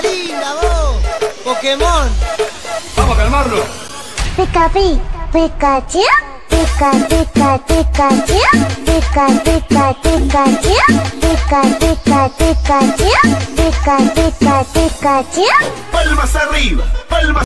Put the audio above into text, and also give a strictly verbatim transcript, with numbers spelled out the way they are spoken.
linda, vos. Pokémon. Vamos a calmarlo. Pica, pi, Pikachu. Pica, pica, Pikachu. Pica, pica, Pikachu. Pica, pica, Pikachu. Pica, pica, Pikachu. Palmas arriba, palmas.